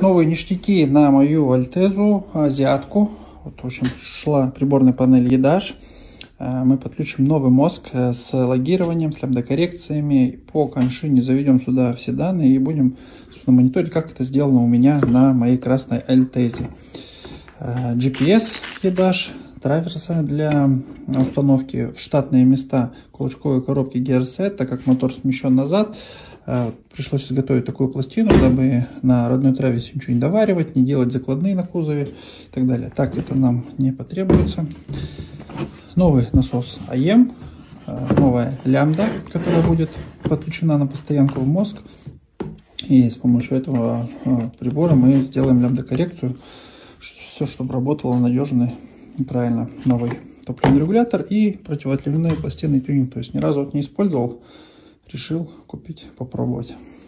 Новые ништяки на мою Альтезу, азиатку. Вот, в общем, пришла приборная панель eDash. Мы подключим новый мозг с логированием, с лямбда-коррекциями. По коншине заведем сюда все данные и будем мониторить, как это сделано у меня на моей красной Альтезе. GPS eDash, траверсы для установки в штатные места кулачковой коробки GearSet, так как мотор смещен назад. Пришлось изготовить такую пластину, дабы на родной траверсе ничего не доваривать, не делать закладные на кузове и так далее. Так это нам не потребуется. Новый насос АЕМ, новая лямбда, которая будет подключена на постоянку в мозг. И с помощью этого прибора мы сделаем лямбда-коррекцию. Все, чтобы работало надежно и правильно. Новый топливный регулятор и противоотливные пластины тюнинг. То есть ни разу вот не использовал, решил купить, попробовать.